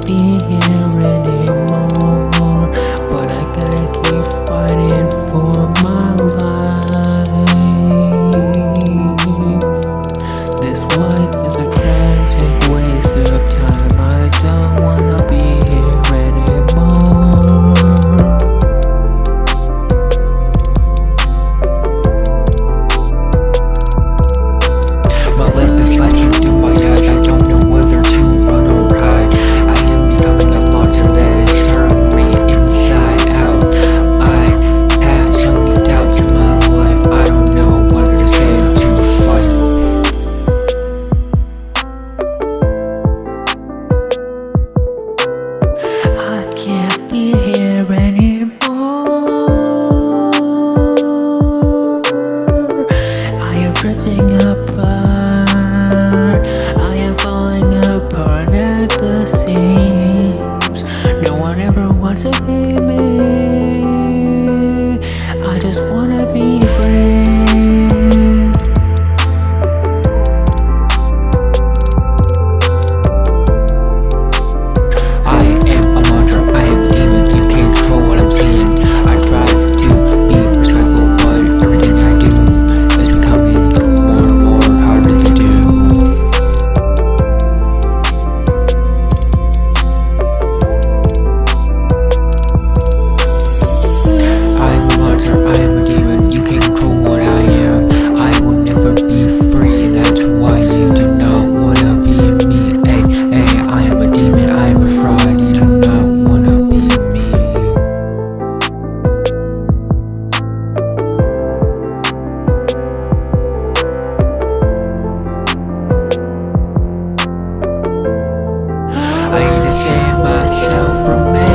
be here anymore, but I gotta keep fighting for my life. This life is a tragic waste of time. I don't wanna be here anymore. My life is flashing through my eyes. I don't know whether to run or hide. I am becoming a monster that is turning me inside out. I have so many doubts in my life. I don't know whether to stay or to fight. I can't be here anymore. I am drifting apart. I am falling apart at the seams. No one ever wants to be me. I just wanna be free. I am a monster, I am a demon, you can't control what I'm seeing. I try to be respectful, but everything I do is becoming more and more harder to do. I am a monster, I am a demon, you can't control what I am. I will never be free, that's why you do not wanna be me. Hey, I am a demon, I am a fraud, you do not wanna be me. I need to save myself from